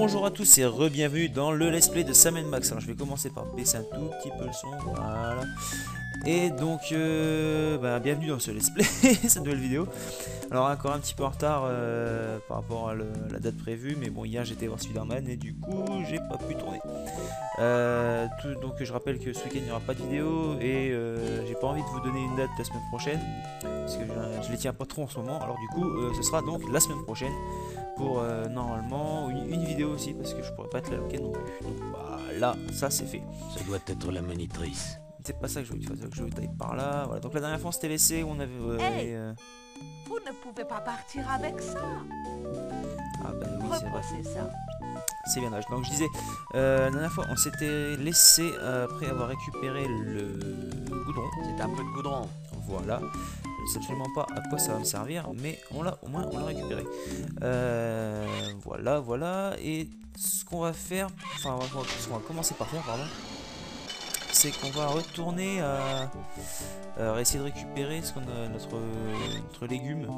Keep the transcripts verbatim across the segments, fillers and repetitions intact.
Bonjour à tous et re-bienvenue dans le let's play de Sam and Max. Alors je vais commencer par baisser un tout petit peu le son, voilà. Et donc, euh, bah, bienvenue dans ce let's play, cette nouvelle vidéo. Alors encore un petit peu en retard euh, par rapport à le, la date prévue, mais bon, hier j'étais voir Spider-Man et du coup j'ai pas pu tourner. Euh, tout, donc je rappelle que ce week-end il n'y aura pas de vidéo et euh, j'ai pas envie de vous donner une date la semaine prochaine parce que je, je les tiens pas trop en ce moment. Alors du coup euh, ce sera donc la semaine prochaine pour euh, normalement une, une vidéo aussi parce que je pourrais pas être là le week-end non plus. Donc voilà, ça c'est fait. Ça doit être la monitrice. C'est pas ça que je voulais que tu fasses, que je voulais tailler par là. Voilà. Donc la dernière fois on s'était laissé, on avait. Euh, hey, euh... Vous ne pouvez pas partir avec ça. Ah ben oui, c'est vrai. C'est ça. C'est bien âge. Donc je disais, euh, la dernière fois on s'était laissé euh, après avoir récupéré le goudron. C'est un peu de goudron. Voilà. Je sais absolument pas à quoi ça va me servir, mais on l'a au moins on l'a récupéré. Euh, voilà, voilà. Et ce qu'on va faire, enfin ce qu'on va commencer par faire, pardon, c'est qu'on va retourner à, à essayer de récupérer ce qu'on a notre notre légume.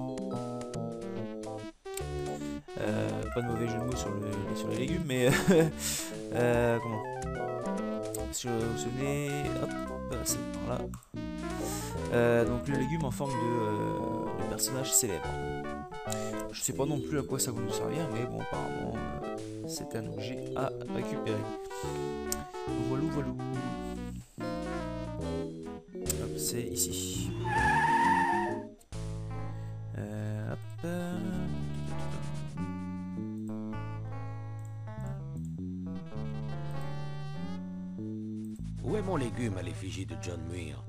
Euh, pas de mauvais jeu de mots sur, le, sur les légumes, mais euh, comment si vous vous souvenez, hop, c'est par là. Euh, donc le légume en forme de, euh, de personnage célèbre. Je sais pas non plus à quoi ça va nous servir, mais bon, apparemment, euh, c'est un objet à récupérer. Voilà, voilà. Hop, c'est ici. Euh, hop. Où est mon légume à l'effigie de John Muir?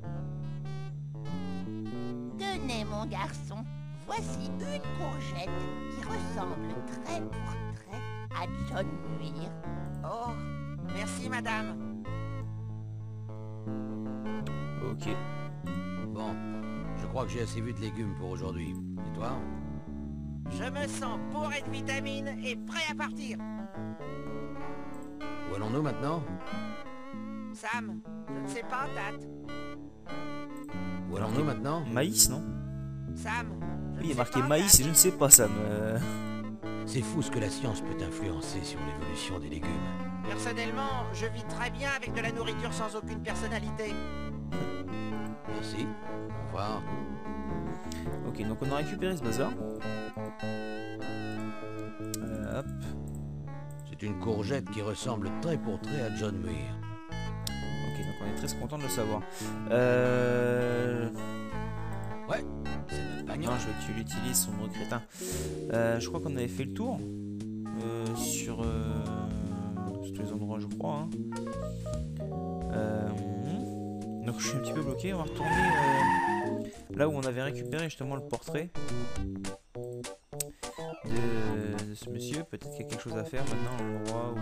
Tenez, mon garçon, voici une courgette qui ressemble très pour très à John Muir. Oh, merci madame. Ok. Bon, je crois que j'ai assez vu de légumes pour aujourd'hui. Et toi? Je me sens bourré de vitamines et prêt à partir. Où allons-nous maintenant? Sam, je ne sais pas, Tate. Où allons-nous maintenant? Maïs, non? Sam, je Oui, il ne y a sais marqué pas, maïs Tate. et je ne sais pas, Sam. Euh... C'est fou ce que la science peut influencer sur l'évolution des légumes. Personnellement, je vis très bien avec de la nourriture sans aucune personnalité. Merci. Au revoir. Ok, donc on a récupéré ce bazar. Euh, hop. C'est une courgette qui ressemble trait pour trait à John Muir. Ok, donc on est très content de le savoir. Euh... Ouais, c'est notre bagnole. Non, je veux que tu l'utilises, sombre crétin. Euh, je crois qu'on avait fait le tour. Euh, sur, euh, sur tous les endroits, je crois. Hein. Euh, donc je suis un petit peu bloqué. On va retourner euh, là où on avait récupéré justement le portrait de, de ce monsieur. Peut-être qu'il y a quelque chose à faire maintenant à l'endroit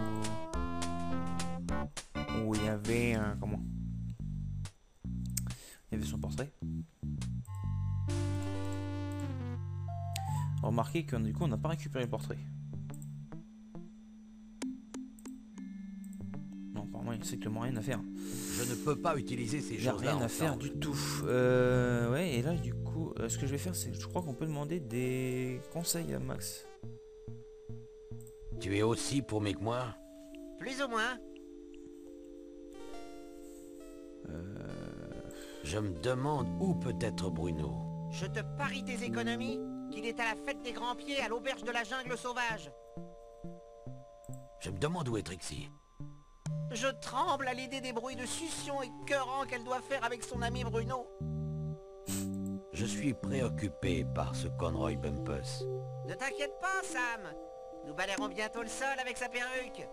où, où il y avait un... Comment il y avait son portrait. Remarquez que du coup on n'a pas récupéré le portrait. Non, apparemment il n'y a strictement rien à faire. Je ne peux pas utiliser ces Il n'y a choses-là rien à faire ensemble. du tout. Euh, ouais, et là du coup, euh, ce que je vais faire, c'est que je crois qu'on peut demander des conseils à Max. Tu es aussi paumé que moi? Plus ou moins. Euh... Je me demande où peut être Bruno. Je te parie tes économies qu'il est à la fête des grands pieds à l'auberge de la jungle sauvage. Je me demande où est Trixie. Je tremble à l'idée des bruits de succion écœurants qu'elle doit faire avec son ami Bruno. Je suis préoccupé par ce Conroy Bumpus. Ne t'inquiète pas, Sam. Nous balayerons bientôt le sol avec sa perruque.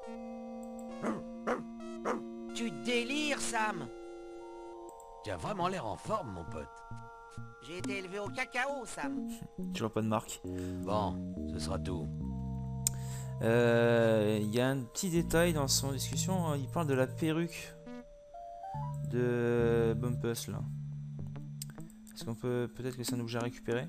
Tu délires, Sam. Tu as vraiment l'air en forme, mon pote. J'ai été élevé au cacao, Sam. Tu vois pas de marque. Bon, ce sera tout. Il euh, y a un petit détail dans son discussion. Hein, il parle de la perruque de Bumpus là. Est-ce qu'on peut... Peut-être que c'est un objet à récupérer?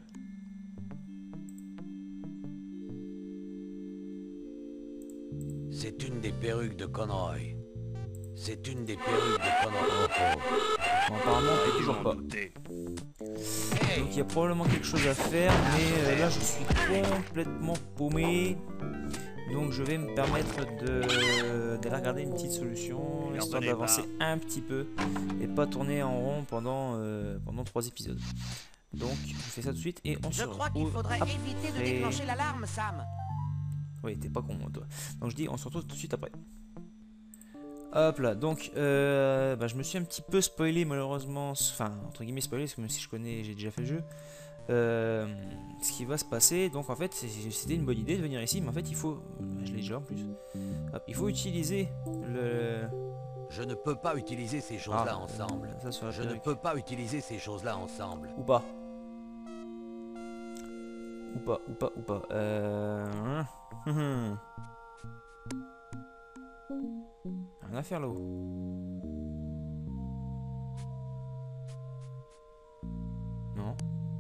C'est une des perruques de Conroy. C'est une des perruques de Conroy. Bon, apparemment, et toujours pas. Hey, Donc il y a probablement quelque chose à faire, mais euh, là je suis complètement paumé. Donc je vais me permettre de d'aller regarder une petite solution, Il en histoire connaît d'avancer pas. un petit peu et pas tourner en rond pendant, euh, pendant trois épisodes. Donc je fais ça tout de suite et on se Je crois qu'il retrouve faudrait après. éviter de déclencher l'alarme, Sam. Oui, t'es pas con moi, toi. Donc je dis on se retrouve tout de suite après. Hop là, donc euh, bah, je me suis un petit peu spoilé malheureusement, enfin entre guillemets spoilé, parce que même si je connais, j'ai déjà fait le jeu, euh, ce qui va se passer. Donc en fait c'était une bonne idée de venir ici, mais en fait il faut, je l'ai déjà en plus, hop, il faut utiliser le... Je ne peux pas utiliser ces choses-là Ah, ensemble. ça sur la Je ne perruque. peux pas utiliser ces choses-là ensemble. Ou pas. Ou pas, ou pas, ou pas. Euh... Rien à faire là-haut. Non.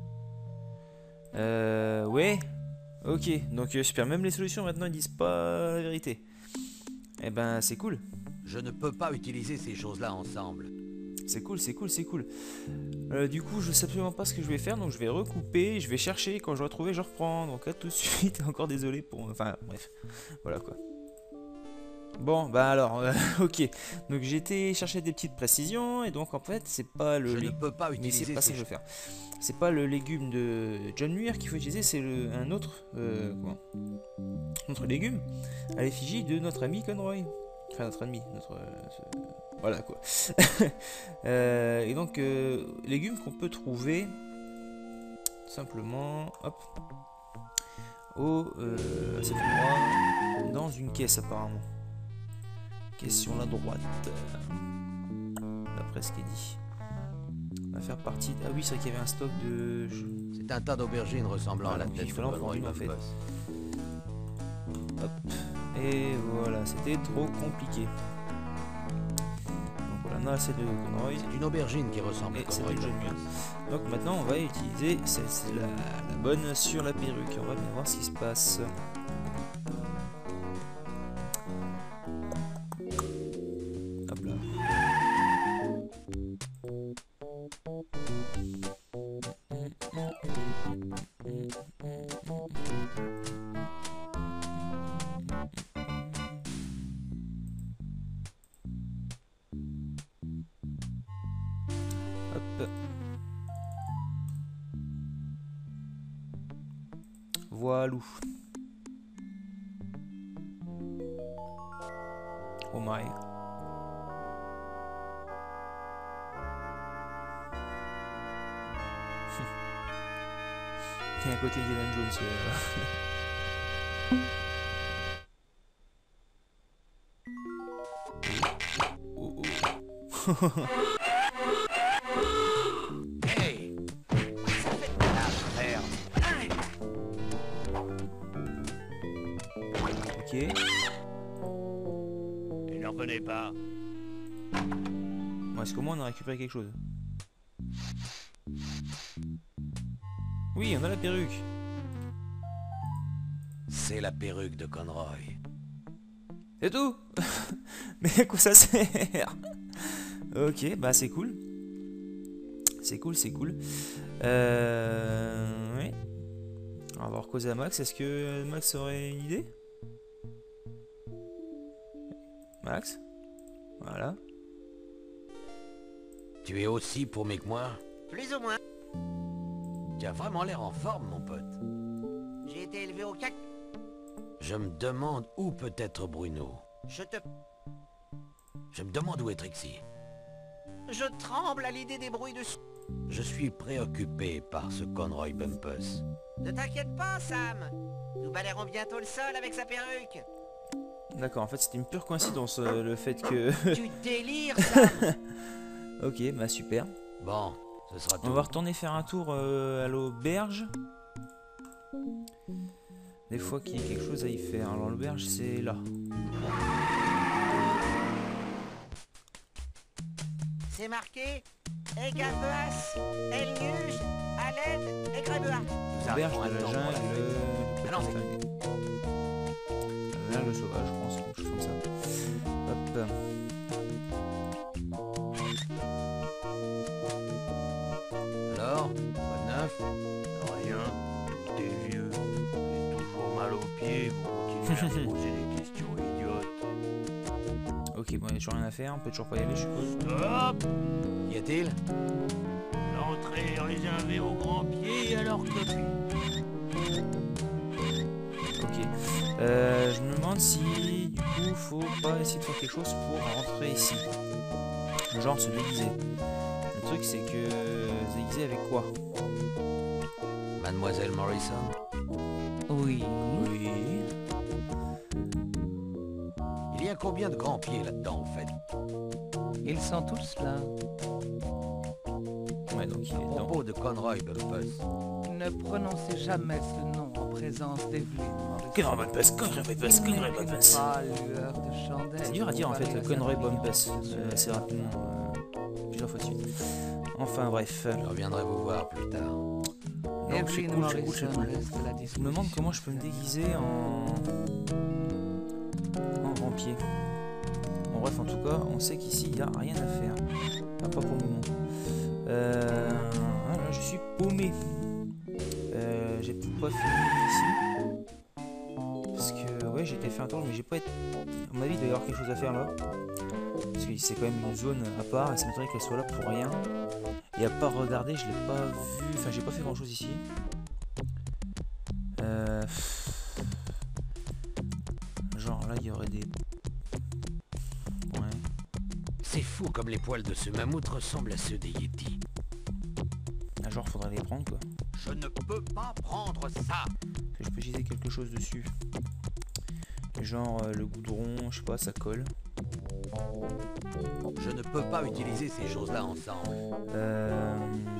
Euh... Ouais. Ok. Donc euh, super. Même les solutions maintenant ils disent pas la vérité. Eh ben c'est cool. Je ne peux pas utiliser ces choses-là ensemble. C'est cool, c'est cool, c'est cool. Euh, du coup, je sais absolument pas ce que je vais faire, donc je vais recouper, je vais chercher, quand je vais retrouver, je reprends. Donc à tout de suite, encore désolé pour... Enfin, bref, voilà quoi. Bon, bah alors, euh, ok. Donc j'ai été chercher des petites précisions, et donc en fait, c'est pas le... Je ne lé- peux pas Mais utiliser c'est pas ça ces que je veux choses. faire. C'est pas le légume de John Muir qu'il faut utiliser, c'est le... un autre... Euh, quoi Notre légume, à l'effigie de notre ami Conroy. Enfin, notre ami, notre... euh, ce- Voilà quoi. Euh, et donc, euh, légumes qu'on peut trouver tout simplement, hop, au euh, à cet endroit, dans une caisse apparemment. Caisse sur la droite, euh, d'après ce qui est dit. On va faire partie. De... Ah oui, c'est vrai qu'il y avait un stock de. je- C'est un tas d'aubergines ressemblant Voilà, à la donc il tête de fallait en prendre Conroy une, en fait. Bumpus. Hop. Et voilà, c'était trop compliqué. Donc voilà, on a assez de Conroy. C'est une aubergine qui ressemble à Et c'est Conroy une jeune Bumpus. Donc maintenant on va utiliser c'est c'est la, la bonne sur la perruque. On va bien voir ce qui se passe. Hop là. Hop. Voilou. Oh my. Il y a un côté Indiana Jones. euh. Oh, oh. Hey! Ça fait de la frère. Ok. Il n'en connaît pas. Bon, est-ce qu'au moins on a récupéré quelque chose? Oui, on a la perruque. C'est la perruque de Conroy. C'est tout. Mais à quoi ça sert? Ok, bah c'est cool. C'est cool, c'est cool. Euh... Oui. On va voir causer à Max. Est-ce que Max aurait une idée? Max? Voilà. Tu es aussi paumé que moi? Plus ou moins. Tu as vraiment l'air en forme, mon pote. J'ai été élevé au cac. Je me demande où peut être Bruno. Je te... Je me demande où est Trixie. Je tremble à l'idée des bruits de... sou- Je suis préoccupé par ce Conroy Bumpus. Ne t'inquiète pas, Sam. Nous balayerons bientôt le sol avec sa perruque. D'accord, en fait c'était une pure coïncidence euh, le fait que... Tu délires, Sam. Ok, bah super. Bon, ce sera tout. On va retourner faire un tour euh, à l'auberge. Des fois qu'il y a quelque chose à y faire. Alors l'auberge c'est là. C'est marqué Egabeas, Elnuge, Aled et Grebea. Nous L'auberge arrivons à de la temps pour la jungle. fête. Le... Ah non, c'est- La jungle sauvage, je pense, quelque chose comme ça. Hop. Alors, quoi de neuf? Rien, t'es vieux. J'ai toujours mal aux pieds pour continuer Poser des questions idiotes. Ok, bon, il n'y a toujours rien à faire, on peut toujours pas y aller, je suppose. Stop! Y a-t-il? L'entrée est réservée aux grands pieds et à leurs copies. Ok. Euh, je me demande si, du coup, faut pas essayer de faire quelque chose pour rentrer ici. Genre se déguiser. Le truc, c'est que... se déguiser avec quoi? Mademoiselle Morrison? Oui. Oui... Il y a combien de grands pieds là-dedans, en fait? Ils sont tous là. Ouais, donc il À est dedans. propos de Conroy Bumpus, Ne prononcez jamais ce nom en présence d'Evelyn Morrison. Conroy Bumpus, Conroy Bumpus, Il Conroy n'éteint Bumpus. pas lueur de chandelle. C'est dur à dire en fait, Comparé à Conroy sa Bumpus, brillance euh, assez rapidement, euh, plusieurs fois de suite. Enfin bref. je reviendrai vous voir plus tard. Donc c'est Evelyn cool, c'est cool, Morrison c'est cool. reste à la Je me disposition. demande comment je peux me déguiser en... en rampier. Bon bref, en tout cas, on sait qu'ici, il n'y a rien à faire. Enfin, pas pour le moment. Euh... ah, là, je suis paumé. Euh, j'ai pas fini ici. Parce que, ouais, j'ai été fait un tour, mais j'ai pas été... À mon avis, il doit y avoir quelque chose à faire là. Parce que c'est quand même une zone à part, et ça m'étonnerait qu'elle soit là pour rien. Et à part regarder, je l'ai pas vu... Enfin, j'ai pas fait grand chose ici. Euh... Genre là, il y aurait des... Ouais. C'est fou comme les poils de ce mammouth ressemblent à ceux des Yétis. Ah, genre, faudrait les prendre quoi. Je ne peux pas prendre ça. Est-ce que je peux utiliser quelque chose dessus? Genre euh, le goudron, je sais pas, ça colle. Je ne peux pas utiliser ces choses-là ensemble. Euh...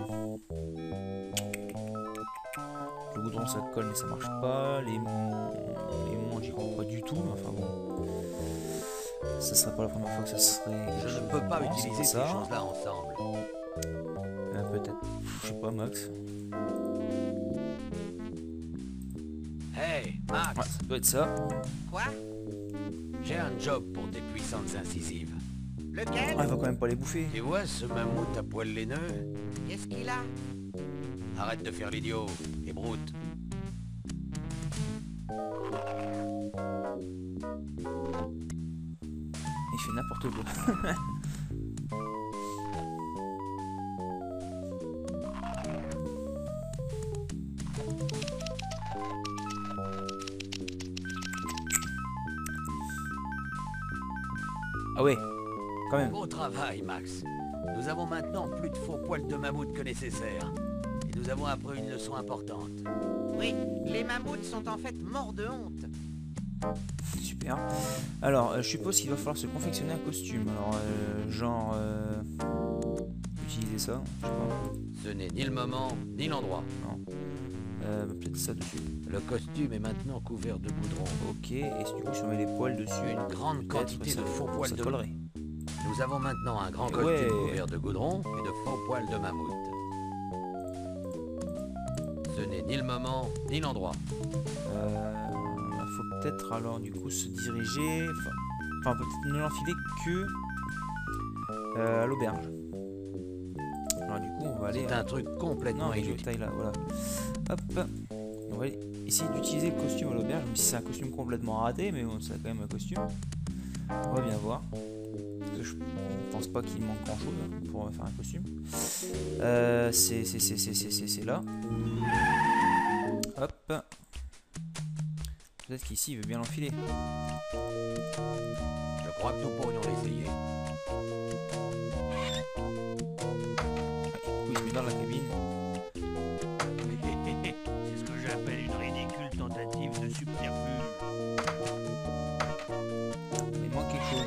Le goudron ça colle mais ça marche pas. Les l'aimant j'y crois pas du tout. Enfin bon. Ça serait pas la première fois que ça serait. Je ne peux pas pense, utiliser c'est ces ça. choses-là ensemble. Euh, Peut-être. Je sais pas, Max. Hey, Max, Ouais, ça doit être ça. Quoi? j'ai un job pour tes puissantes incisives. Lequel? Ah, il va quand même pas les bouffer. Tu vois ce mammouth à poils laineux? Qu'est-ce qu'il a? Arrête de faire l'idiot et broute. Il fait n'importe quoi. Ah ouais, quand même. Beau travail, Max. Nous avons maintenant plus de faux poils de mammouth que nécessaire. Et nous avons appris une leçon importante. Oui, les mammouths sont en fait morts de honte. Super. Alors, euh, je suppose qu'il va falloir se confectionner un costume. Alors, euh, genre... Euh, utiliser ça, je sais pas. Ce n'est ni le moment, ni l'endroit. Euh, Peut-être ça dessus. Le costume est maintenant couvert de goudron. Ok, et du coup, si on met les poils dessus... Une grande peut-être quantité ça- de faux poils ça de collerait. Nous avons maintenant un grand Eh costume ouais. couvert de goudron et de faux poils de mammouth. Ce n'est ni le moment, ni l'endroit. Euh, faut peut-être alors du coup se diriger... Enfin, enfin peut-être ne l'enfiler que euh, à l'auberge. Alors du coup, on va aller... C'est un truc complètement Non, mais je inutile. taille là, voilà. Hop. On va essayer d'utiliser le costume à l'auberge, même si c'est un costume complètement raté, mais bon, c'est quand même un costume. On va bien voir. Parce que je pense pas qu'il manque grand chose pour faire un costume. Euh, c'est c'est c'est c'est c'est c'est c'est là. Hop. Peut-être qu'ici il veut bien l'enfiler. Je crois que nous pourrions l'essayer. Ouais, du coup, il se met dans la cabine. C'est ce que j'appelle une ridicule tentative de subterfuge. Il manque quelque chose.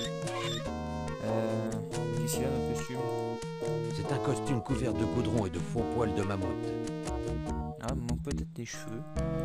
Euh, Qu'est-ce qu'il a dans le costume? C'est un costume couvert de goudron et de faux poils de mammouth. Ah, il manque peut-être des cheveux.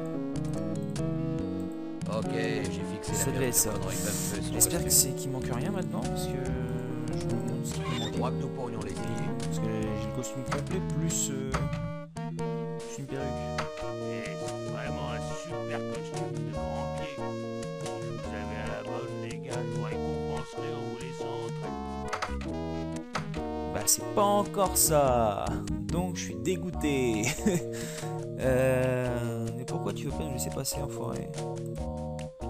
Ok, j'ai fixé Ça la devait merde être ça. de Conroy Bumpus sur le J'espère que costume. c'est qu'il manque rien maintenant, parce que je me demande ce qu'il peut Je manquer. crois que nous pourrions l'essayer. Parce que j'ai le costume complet plus, euh, plus une perruque. Et c'est vraiment un super costume de grand pied. Si vous avez à la bonne, les gars, je vous récompenserai en vous laissant entrer. Bah c'est pas encore ça. Donc je suis dégoûté. euh, mais pourquoi tu veux pas nous laisser passer, enfoiré?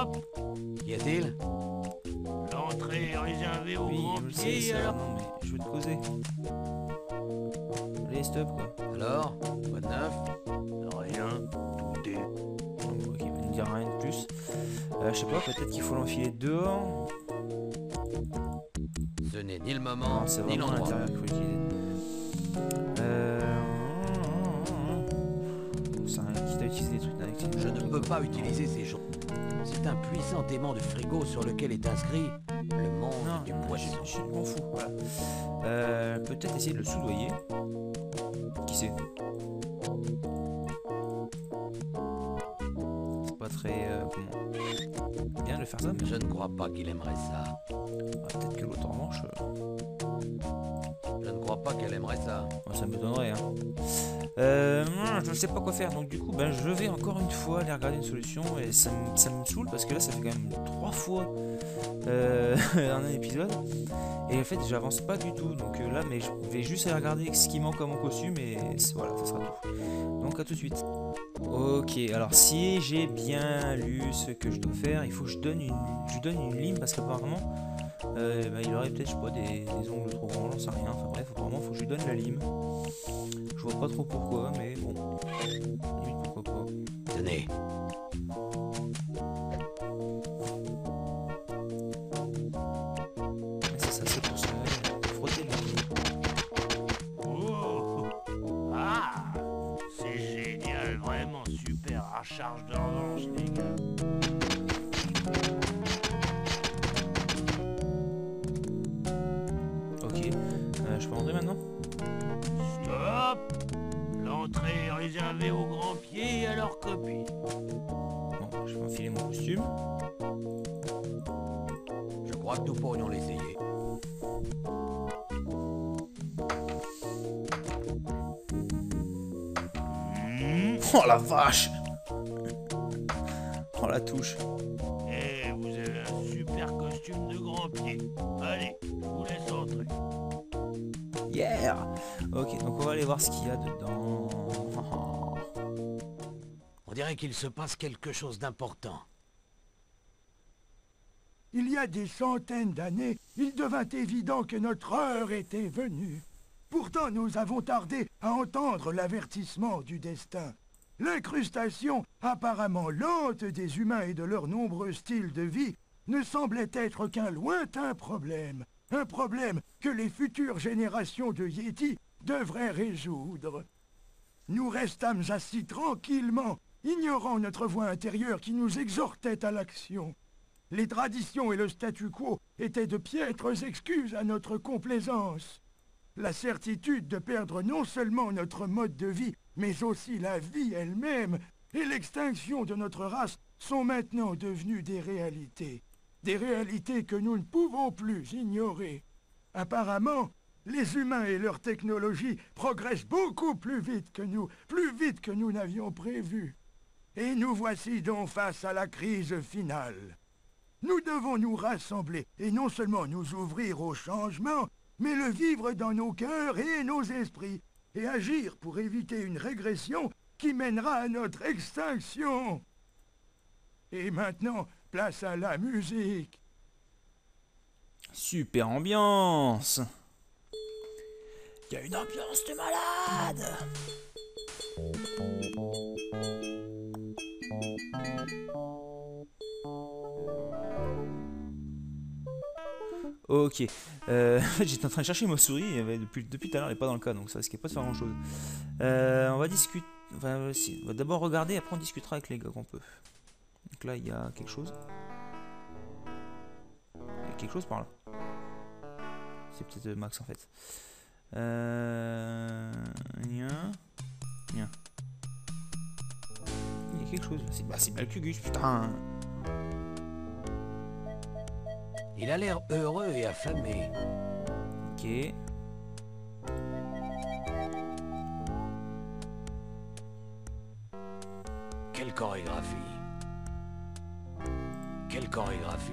Stop. Qu'y a-t-il? L'entrée est réservée aux Oui, grands je le sais, pieds, ça, alors... non mais je veux te causer. Allez, stop quoi. Alors? Quoi de neuf? Rien, tout est... Bon, ok, il va nous dire rien de plus. Euh, je sais pas, peut-être qu'il faut l'enfiler dehors. Ce n'est ni le moment, Non, c'est ni vraiment à l'endroit. l'intérieur qu'il faut l'utiliser. Euh... C'est un quitte à utiliser des trucs d'inactivité. Je ne peux pas utiliser ces choses. C'est un puissant aimant de frigo sur lequel est inscrit le monde Non, du non, je, poisson. je m'en fous. Voilà. Euh, peut-être essayer de le soudoyer. Qui sait? C'est pas très... Euh, comment? Bien de faire ça, mais Je ne crois pas qu'il aimerait ça. ah, peut-être que l'autre en revanche... euh, Je ne crois pas qu'elle aimerait ça. bon, ça me donnerait, hein. Euh, je ne sais pas quoi faire, donc du coup, ben, je vais encore une fois aller regarder une solution, et ça me, ça me saoule, parce que là, ça fait quand même trois fois euh, en un épisode, et en fait, j'avance pas du tout, donc euh, là, mais je vais juste aller regarder ce qui manque à mon costume, et voilà, ça sera tout. Donc à tout de suite. Ok, alors si j'ai bien lu ce que je dois faire, il faut que je donne une, je lui donne une lime, parce qu'apparemment, euh, bah, il aurait peut-être, je sais pas, des, des ongles trop grands, j'en sais rien, enfin bref, apparemment, il faut que je lui donne la lime. Je vois pas trop pourquoi, mais bon, limite pourquoi pas. Tenez. Mais c'est ça, c'est pour se frotter le nez. Oh. Ah, c'est génial, vraiment super. À charge de revanche, les gars. Ok, euh, je peux rentrer maintenant? Stop. L'entrée est réservée aux grands pieds et à leurs copies. Bon, je vais enfiler mon costume. Je crois que nous pourrions l'essayer. Hmm. Oh la vache! Oh la touche. Eh, vous avez un super costume de grand pied. Allez, je vous laisse entrer. Yeah! Ok, donc on va aller voir ce qu'il y a dedans. On dirait qu'il se passe quelque chose d'important. Il y a des centaines d'années, il devint évident que notre heure était venue. Pourtant, nous avons tardé à entendre l'avertissement du destin. L'incrustation, apparemment lente des humains et de leurs nombreux styles de vie, ne semblait être qu'un lointain problème. Un problème que les futures générations de Yétis devraient résoudre. Nous restâmes assis tranquillement, ignorant notre voix intérieure qui nous exhortait à l'action. Les traditions et le statu quo étaient de piètres excuses à notre complaisance. La certitude de perdre non seulement notre mode de vie, mais aussi la vie elle-même, et l'extinction de notre race sont maintenant devenues des réalités. Des réalités que nous ne pouvons plus ignorer. Apparemment, les humains et leur technologie progressent beaucoup plus vite que nous, plus vite que nous n'avions prévu. Et nous voici donc face à la crise finale. Nous devons nous rassembler et non seulement nous ouvrir au changement, mais le vivre dans nos cœurs et nos esprits, et agir pour éviter une régression qui mènera à notre extinction. Et maintenant, place à la musique. Super ambiance! Il y a une ambiance de malade! Ok, euh, en fait j'étais en train de chercher ma souris, et avait depuis, depuis tout à l'heure elle n'est pas dans le cas, donc ça risquait pas de faire grand chose. Euh, on va discuter, enfin, si, on va d'abord regarder, après on discutera avec les gars qu'on peut. Donc là il y a quelque chose. Il y a quelque chose par là. C'est peut-être Max en fait. Euh... Nia. Nia. Il y a quelque chose là, c'est bah, Malcugus, putain. Il a l'air heureux et affamé. Ok. Quelle chorégraphie. Quelle chorégraphie.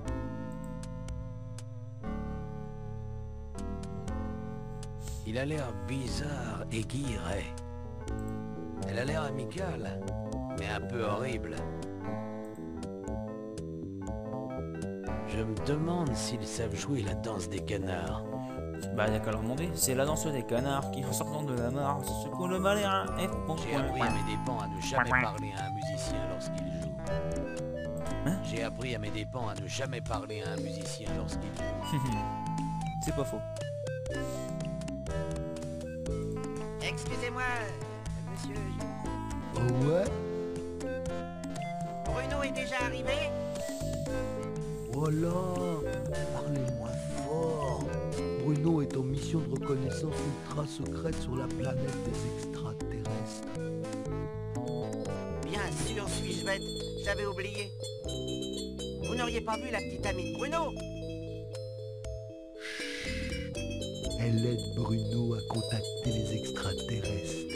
Il a l'air bizarre et guilleret. Elle a l'air amicale, mais un peu horrible. Je me demande s'ils savent jouer la danse des canards. Bah, il n'y a qu'à leur demander. C'est la danse des canards qui, en sortant de la mare, se secoue le balai. Hein. Et bon, J'ai appris à mes dépens à ne jamais parler à un musicien lorsqu'il joue. Hein? J'ai appris à mes dépens à ne jamais parler à un musicien lorsqu'il joue. C'est pas faux. Excusez-moi, monsieur. Oh ouais? Bruno est déjà arrivé? Voilà, parlez-moi fort. Bruno est en mission de reconnaissance ultra secrète sur la planète des extraterrestres. Bien sûr, suis-je bête. J'avais oublié. Vous n'auriez pas vu la petite amie de Bruno? Elle aide Bruno à contacter les extraterrestres.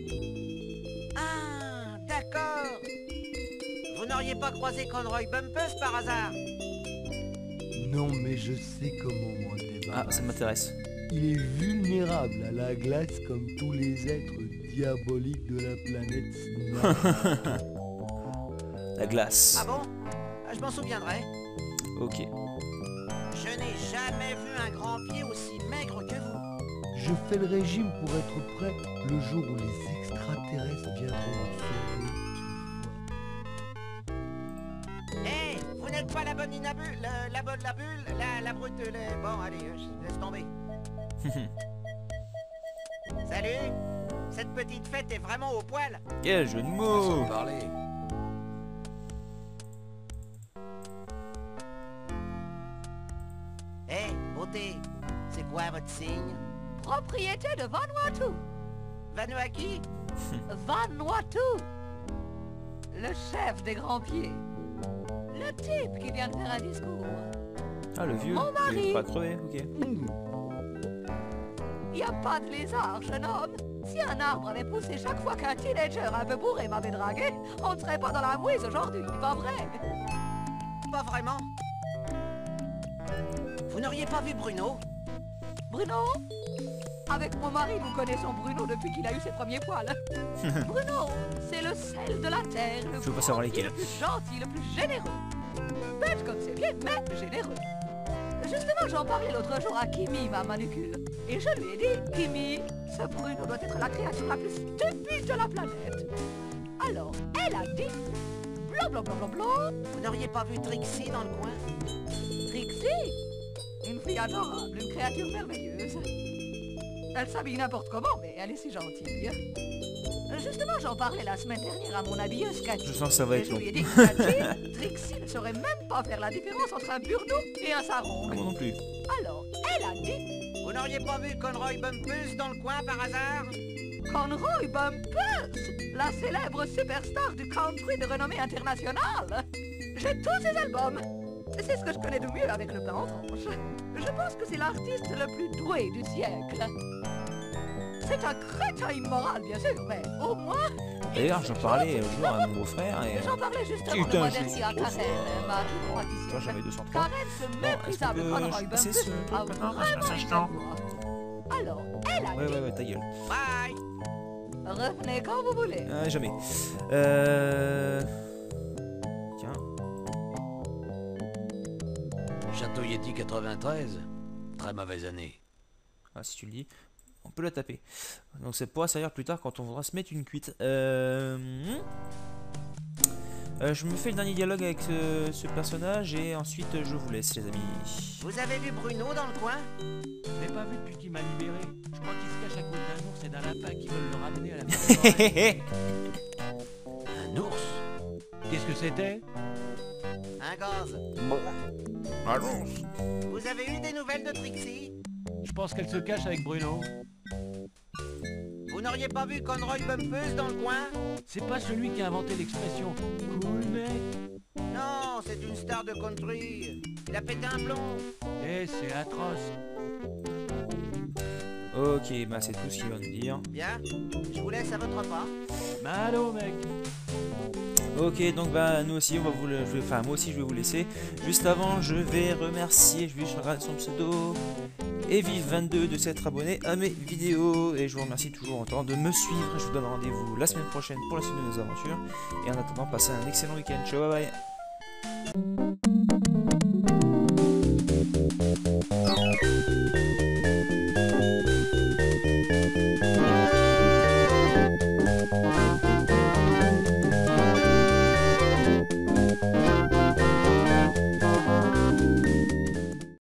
Ah, d'accord. Vous n'auriez pas croisé Conroy Bumpus par hasard? Non, mais je sais comment m'en Ah, débarrasser. ça m'intéresse. Il est vulnérable à la glace comme tous les êtres diaboliques de la planète Snap. La glace. Ah bon? Ah, je m'en souviendrai. Ok. Je n'ai jamais vu un grand pied aussi maigre que vous. Je fais le régime pour être prêt le jour où les extraterrestres viendront me sauver, tu vois. Hé, vous n'êtes pas la bonne inabule, la, la bonne la bulle, la, la brute, la... Bon, allez, euh, je laisse tomber. Salut. Cette petite fête est vraiment au poil. Quel jeu de Sans mots. parler. Hé, beauté, c'est quoi votre signe? Propriété de Vanuatu. Vanuaki? Vanuatu. Le chef des grands pieds. Le type qui vient de faire un discours. Ah, le vieux. Mon mari. Il est pas crevé, ok. Y a pas de lézard, jeune homme. Si un arbre avait poussé chaque fois qu'un teenager un peu bourré m'avait dragué, on ne serait pas dans la mouise aujourd'hui, pas vrai? Pas vraiment. Vous n'auriez pas vu Bruno? Bruno? Avec mon mari, nous connaissons Bruno depuis qu'il a eu ses premiers poils. Bruno, c'est le sel de la terre, le Je veux pas savoir gentil, lesquels. le plus gentil, le plus généreux. Bête comme c'est bien, mais généreux. Justement, j'en parlais l'autre jour à Kimi, ma manucule. Et je lui ai dit, Kimi, ce Bruno doit être la créature la plus stupide de la planète. Alors, elle a dit, blanc, blanc, blanc, blanc, blanc, Vous n'auriez pas vu Trixie dans le coin? Trixie, une fille adorable, une créature merveilleuse. Elle s'habille n'importe comment, mais elle est si gentille. Justement, j'en parlais la semaine dernière à mon habilleuse Cathy. Je sens que ça va Et être je long. lui ai dit que Cathy, Trixie ne saurait même pas faire la différence entre un burnou et un sarong. Moi non plus. Alors, elle a dit, Vous n'auriez pas vu Conroy Bumpus dans le coin par hasard? Conroy Bumpus, la célèbre superstar du country de renommée internationale. J'ai tous ses albums. C'est ce que je connais de mieux avec le pain en tranche. Je pense que c'est l'artiste le plus doué du siècle. C'est un crétin immoral, bien sûr, mais au moins... D'ailleurs, j'en parlais l'autre jour à mon beau-frère et... J'en parlais justement Putain, le mois je dernier suis à trop Karen, fort. ma toute Toi, praticienne. j'avais deux cent trois. Karen, ce est-ce méprisable que Conroy je passais Bumpus, ce a truc maintenant? vraiment Je une cherche belle voix. Alors, elle a Ouais, dit, ouais, ouais, ta gueule. Bye. revenez quand vous voulez. Ah, jamais. Euh... Tiens. Château Yeti quatre-vingt-treize. Très mauvaise année. Ah, si tu le dis, on peut la taper. Donc ça pourra servir plus tard quand on voudra se mettre une cuite. Euh... Euh, je me fais le dernier dialogue avec ce, ce personnage et ensuite je vous laisse, les amis. Vous avez vu Bruno dans le coin? Je l'ai pas vu depuis qu'il m'a libéré. Je crois qu'il se cache à cause d'un ours et d'un lapin qui veulent le ramener à la maison. Un ours? Qu'est-ce que c'était? Un gaz. Allons. Vous avez eu des nouvelles de Trixie? Je pense qu'elle se cache avec Bruno. Vous n'auriez pas vu Conroy Bumpus dans le coin? C'est pas celui qui a inventé l'expression cool mec. Non, c'est une star de country. Il a pété un plomb. Eh, c'est atroce. Ok, bah c'est tout ce qu'il va nous dire. Bien, je vous laisse à votre repas. Malo mec. Ok, donc bah nous aussi on va vous le... je vais- enfin moi aussi je vais vous laisser. Juste avant je vais remercier, je vais juste regarder son pseudo Eviv vingt-deux de s'être abonné à mes vidéos et je vous remercie toujours autant de me suivre. Je vous donne rendez-vous la semaine prochaine pour la suite de nos aventures et en attendant passez un excellent week-end. Ciao, bye bye.